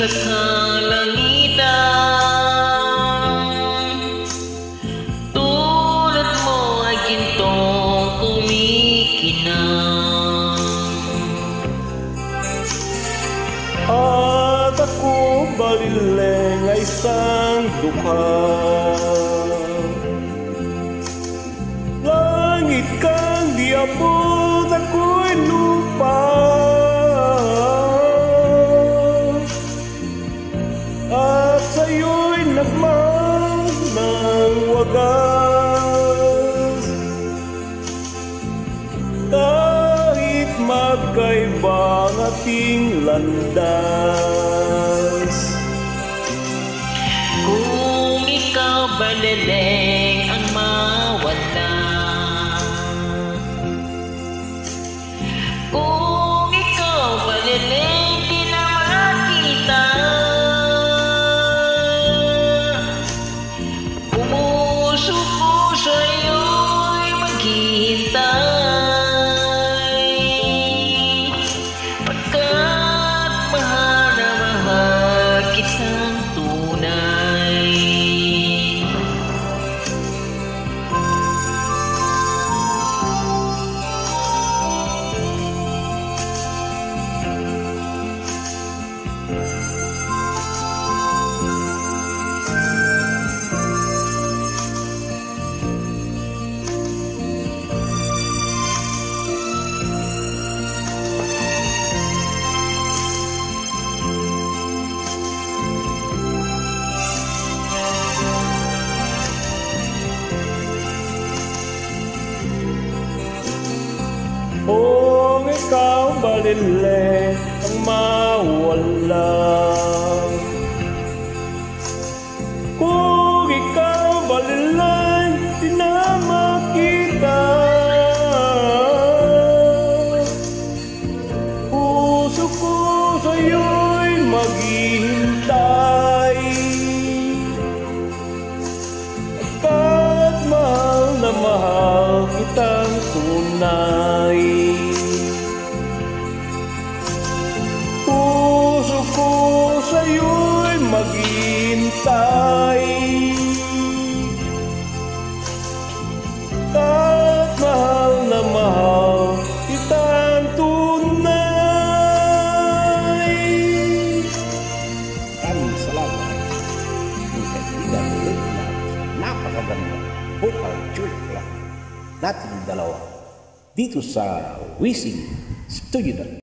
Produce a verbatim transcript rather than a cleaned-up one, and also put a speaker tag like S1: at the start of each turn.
S1: sa kalangitan, tulad mo ay gintong kumikinang.
S2: At ako balileng ay isang dukha, langit kang diabot, ako'y lupa. At sa'yo'y nagmang ng wagas, kahit magkaiba ang ating landas.
S1: Kung ikaw balileng ang mawala, kung ikaw balileng di na makita, pumuso ko sa'yo'y maghihintay, pagkat mahal na mahal kitang tunay.
S2: Kung ikaw balileng ang mawala, kung ikaw balileng di na makita, puso ko sa'yo'y maghihintay, pagkat mahal na mahal kitang tunay. Puso ko sa'yo'y maghihintay, kahit mahal na mahal kitang tunay.
S3: Maraming salamat. Yung kaibigan ulit na napakaganda vocal duet lang natin dalawa dito sa WeSing Studio.